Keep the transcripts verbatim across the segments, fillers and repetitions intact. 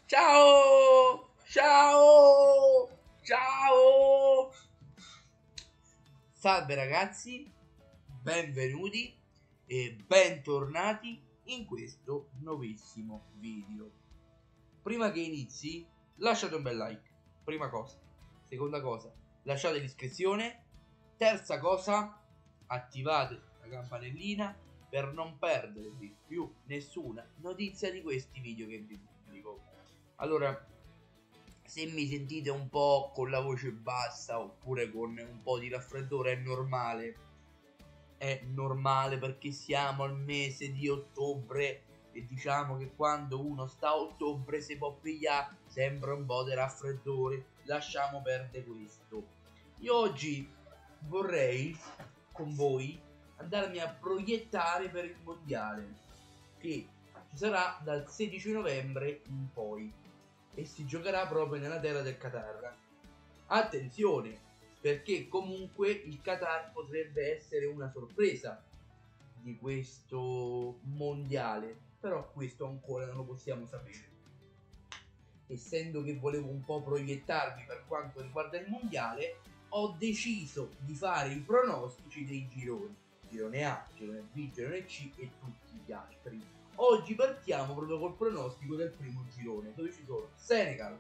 Ciao! Ciao! Ciao! Salve ragazzi, benvenuti e bentornati in questo nuovissimo video. Prima che inizi, lasciate un bel like, prima cosa. Seconda cosa, lasciate l'iscrizione. Terza cosa, attivate la campanellina per non perdervi più nessuna notizia di questi video che vi pubblico. Allora, se mi sentite un po' con la voce bassa oppure con un po' di raffreddore è normale. È normale perché siamo al mese di ottobre e diciamo che quando uno sta a ottobre si può pigliare sempre un po' di raffreddore. Lasciamo perdere questo. Io oggi vorrei con voi andarmi a proiettare per il mondiale che ci sarà dal sedici novembre in poi e si giocherà proprio nella terra del Qatar. Attenzione, perché comunque il Qatar potrebbe essere una sorpresa di questo mondiale, però questo ancora non lo possiamo sapere. Essendo che volevo un po' proiettarmi per quanto riguarda il mondiale, ho deciso di fare i pronostici dei gironi, girone A, girone B, girone C e tutti gli altri. Oggi partiamo proprio col pronostico del primo girone, dove ci sono Senegal,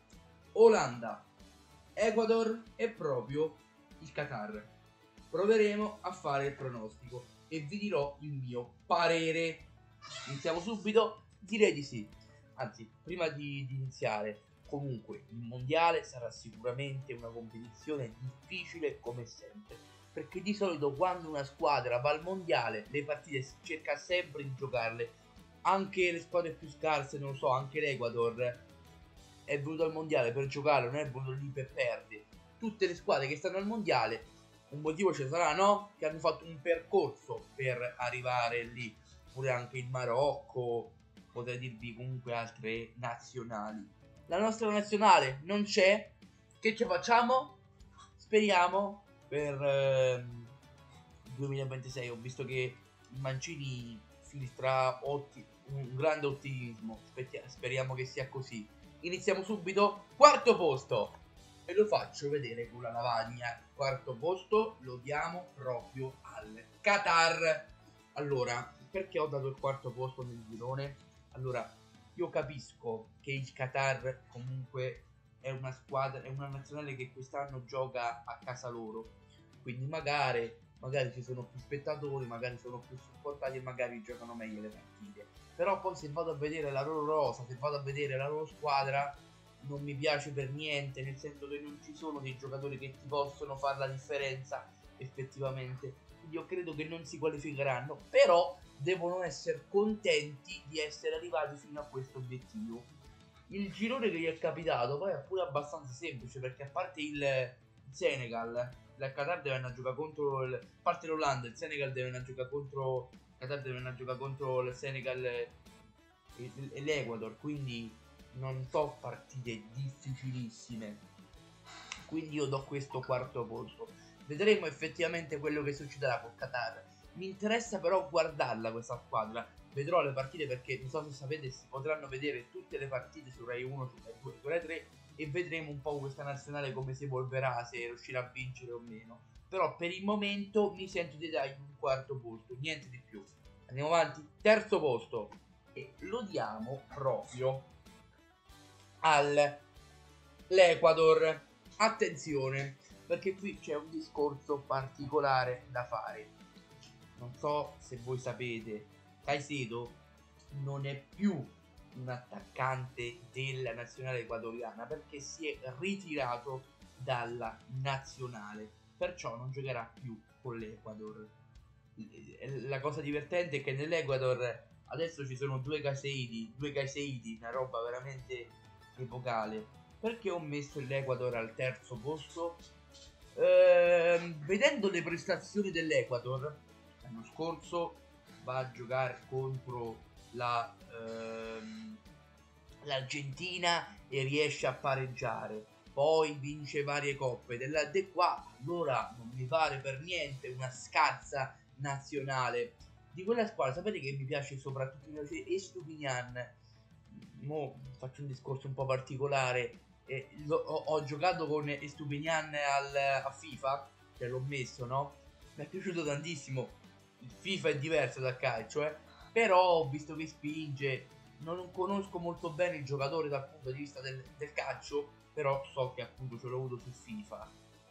Olanda, Ecuador e proprio il Qatar. Proveremo a fare il pronostico e vi dirò il mio parere. Iniziamo subito? Direi di sì. Anzi, prima di, di iniziare, comunque il mondiale sarà sicuramente una competizione difficile come sempre, perché di solito quando una squadra va al mondiale le partite si cerca sempre di giocarle. Anche le squadre più scarse, non lo so, anche l'Ecuador è venuto al mondiale per giocare, non è venuto lì per perdere. Tutte le squadre che stanno al mondiale un motivo ci sarà, no? Che hanno fatto un percorso per arrivare lì. Pure anche il Marocco, potrei dirvi comunque altre nazionali. La nostra nazionale non c'è. Che ci facciamo? Speriamo per ehm, duemilaventisei. Ho visto che il Mancini finistra otti- un grande ottimismo. Spettia- speriamo che sia così. Iniziamo subito. Quarto posto. E lo faccio vedere con la lavagna. Quarto posto lo diamo proprio al Qatar. Allora, perché ho dato il quarto posto nel girone? Allora, io capisco che il Qatar comunque è una squadra, è una nazionale che quest'anno gioca a casa loro, quindi magari, magari ci sono più spettatori, magari sono più supportati e magari giocano meglio le partite. Però poi se vado a vedere la loro rosa, se vado a vedere la loro squadra, non mi piace per niente, nel senso che non ci sono dei giocatori che ti possono fare la differenza effettivamente. Quindi io credo che non si qualificheranno, però devono essere contenti di essere arrivati fino a questo obiettivo. Il girone che gli è capitato poi è pure abbastanza semplice, perché a parte il Senegal, il Qatar deve andare a giocare contro il, a parte l'Olanda, il Senegal deve andare a giocare contro il Qatar deve andare a giocare contro il Senegal e, e l'Ecuador, quindi non so partite difficilissime. Quindi io do questo quarto posto. Vedremo effettivamente quello che succederà con Qatar. Mi interessa però guardarla questa squadra. Vedrò le partite perché non so se sapete, si potranno vedere tutte le partite su Rai uno, su Rai due, su Rai tre e vedremo un po' questa nazionale come si evolverà, se riuscirà a vincere o meno. Però per il momento mi sento di dargli un quarto posto, niente di più. Andiamo avanti. Terzo posto. E lo diamo proprio all'Ecuador. Attenzione, perché qui c'è un discorso particolare da fare. Non so se voi sapete, Caicedo non è più un attaccante della nazionale ecuadoriana perché si è ritirato dalla nazionale, perciò non giocherà più con l'Ecuador. La cosa divertente è che nell'Ecuador adesso ci sono due Caicedo, due Caicedo, una roba veramente epocale. Perché ho messo l'Ecuador al terzo posto? Ehm, vedendo le prestazioni dell'Ecuador l'anno scorso, va a giocare contro la, ehm, l'Argentina e riesce a pareggiare, poi vince varie coppe della De qua, allora non mi pare per niente una scarsa nazionale. Di quella squadra sapete che mi piace soprattutto, mi piace Estupinian, mo faccio un discorso un po' particolare. Eh, lo, ho, ho giocato con Estupinian al, a FIFA, cioè l'ho messo, no? Mi è piaciuto tantissimo. Il FIFA è diverso dal calcio, eh? Però ho visto che spinge. Non conosco molto bene il giocatore dal punto di vista del, del calcio, però so che appunto ce l'ho avuto su FIFA.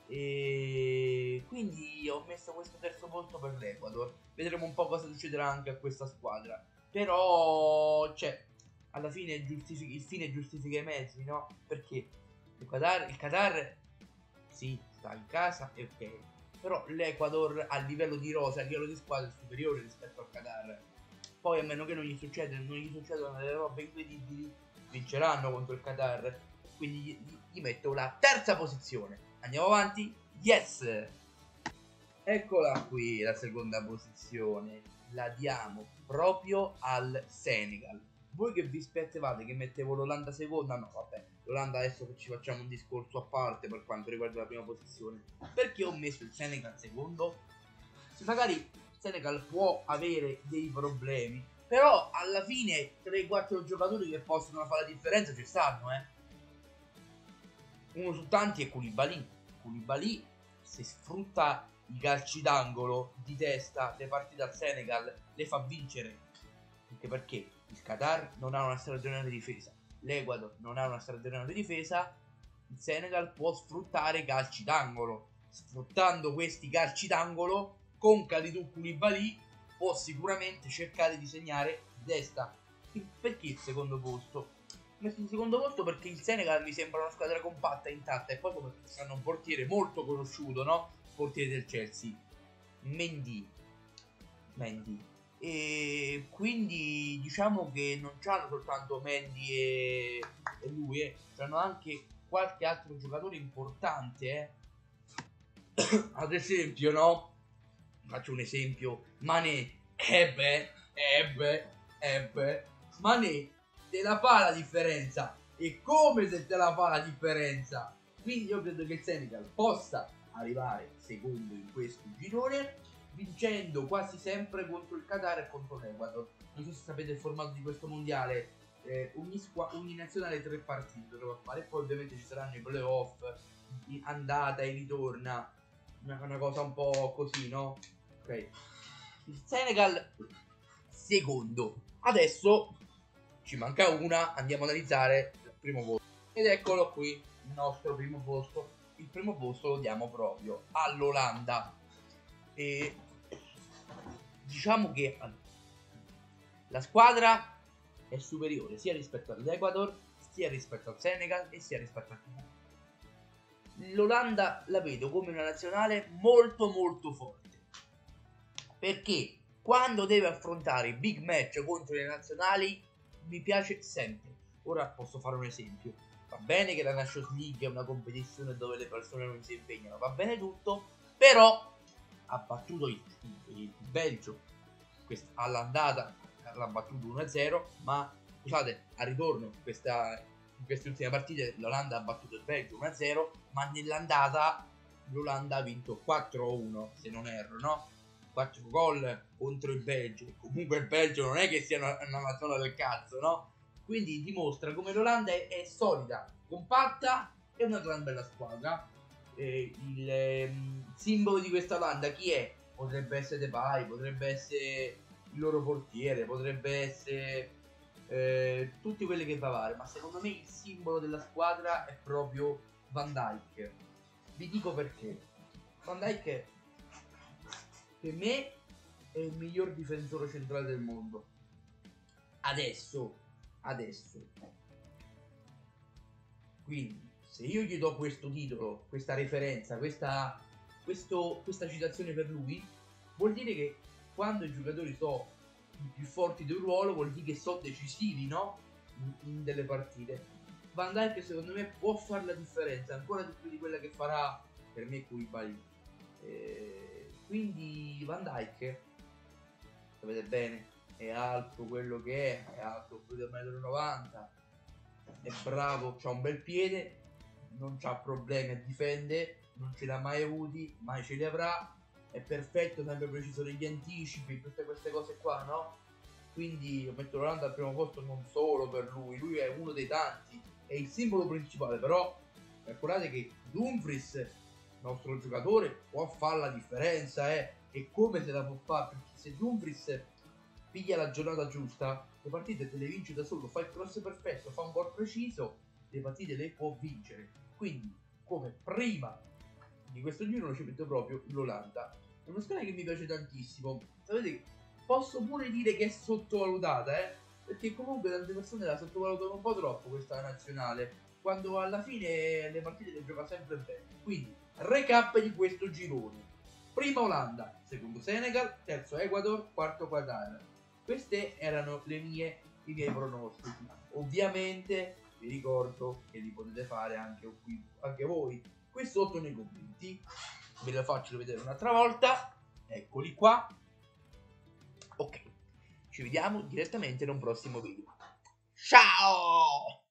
E quindi ho messo questo terzo posto per l'Ecuador. Vedremo un po' cosa succederà anche a questa squadra. Però, cioè, alla fine giustifica, il fine giustifica i mezzi, no? Perché il Qatar, il Qatar sì, sta in casa, è ok. Però l'Ecuador a livello di rosa, a livello di squadra è superiore rispetto al Qatar. Poi a meno che non gli succeda, non gli succedono delle robe incredibili, vinceranno contro il Qatar. Quindi gli, gli metto la terza posizione. Andiamo avanti. Yes! Eccola qui la seconda posizione. La diamo proprio al Senegal. Voi che vi aspettavate che mettevo l'Olanda seconda? No, vabbè, l'Olanda adesso che ci facciamo un discorso a parte per quanto riguarda la prima posizione. Perché ho messo il Senegal secondo? Se magari il Senegal può avere dei problemi, però alla fine tre quattro giocatori che possono fare la differenza ci stanno, eh. Uno su tanti è Koulibaly. Koulibaly, se sfrutta i calci d'angolo di testa le partite al Senegal, le fa vincere. Anche perché il Qatar non ha una straordinaria difesa, l'Ecuador non ha una straordinaria difesa, il Senegal può sfruttare i calci d'angolo. Sfruttando questi calci d'angolo, con Kalidou Koulibaly può sicuramente cercare di segnare di testa. Perché il secondo posto? Ho messo in secondo posto perché il Senegal mi sembra una squadra compatta e intatta, e poi perché hanno un portiere molto conosciuto, no? Portiere del Chelsea, Mendy. Mendy. E quindi diciamo che non c'hanno soltanto Mendy e, e lui, eh. C'hanno anche qualche altro giocatore importante, eh. Ad esempio, no? Faccio un esempio. Mané, ebbe, ebbe, ebbe. Mané te la fa la differenza. E come se te la fa la differenza. Quindi io credo che il Senegal possa arrivare secondo in questo girone, vincendo quasi sempre contro il Qatar e contro l'Ecuador. Non so se sapete il formato di questo mondiale, eh, ogni, squa- ogni nazionale tre partite dovrà fare, e poi ovviamente ci saranno i playoff, andata e ritorna, una, una cosa un po' così, no? Ok. Il Senegal secondo. Adesso ci manca una, andiamo ad analizzare il primo posto. Ed eccolo qui, il nostro primo posto. Il primo posto lo diamo proprio all'Olanda. E diciamo che la squadra è superiore sia rispetto all'Ecuador, sia rispetto al Senegal e sia rispetto al Qatar. L'Olanda la vedo come una nazionale molto molto forte, perché quando deve affrontare i big match contro le nazionali mi piace sempre. Ora posso fare un esempio. Va bene che la Nations League è una competizione dove le persone non si impegnano, va bene tutto, però ha battuto il, il, il Belgio all'andata, l'ha battuto uno a zero, ma scusate, al ritorno questa, in queste ultime partite l'Olanda ha battuto il Belgio uno a zero, ma nell'andata l'Olanda ha vinto quattro a uno, se non erro, no? quattro gol contro il Belgio. Comunque il Belgio non è che sia una, una nazione del cazzo, no? Quindi dimostra come l'Olanda è, è solida, compatta e una gran bella squadra. Eh, il ehm, simbolo di questa Olanda chi è? Potrebbe essere Depay, potrebbe essere il loro portiere, potrebbe essere eh, tutti quelli che va, ma secondo me il simbolo della squadra è proprio Van Dijk. Vi dico perché. Van Dijk per me è il miglior difensore centrale del mondo. Adesso, adesso. Quindi, se io gli do questo titolo, questa referenza, questa, questo, questa citazione per lui, vuol dire che quando i giocatori sono i più forti del ruolo, vuol dire che sono decisivi, no? In, in delle partite. Van Dijk secondo me può fare la differenza, ancora di più di quella che farà per me Koulibaly. Eh, quindi Van Dijk, sapete bene, è alto quello che è, è alto più del uno e novanta m, è bravo, c'ha un bel piede, non c'ha problemi a difendere, non ce l'ha mai avuti, mai ce li avrà, è perfetto, sempre preciso negli anticipi, tutte queste cose qua, no? quindi metto l'Olanda al primo posto non solo per lui, lui è uno dei tanti, è il simbolo principale, però calcolate che Dumfries, nostro giocatore, può fare la differenza, eh, e come se la può fare, perché se Dumfries piglia la giornata giusta, le partite te le vince da solo, fa il cross perfetto, fa un gol preciso, le partite le può vincere. Quindi, come prima di questo giro ci metto proprio l'Olanda. È una squadra che mi piace tantissimo. Sapete, posso pure dire che è sottovalutata, eh? Perché comunque tante persone la sottovalutano un po' troppo questa nazionale, quando alla fine le partite le gioca sempre bene. Quindi, recap di questo girone. Prima Olanda, secondo Senegal, terzo Ecuador, quarto Qatar. Queste erano le mie, i miei pronostici. Ovviamente vi ricordo che li potete fare anche qui, anche voi, qui sotto nei commenti. Ve lo faccio vedere un'altra volta. Eccoli qua. Ok, ci vediamo direttamente in un prossimo video. Ciao!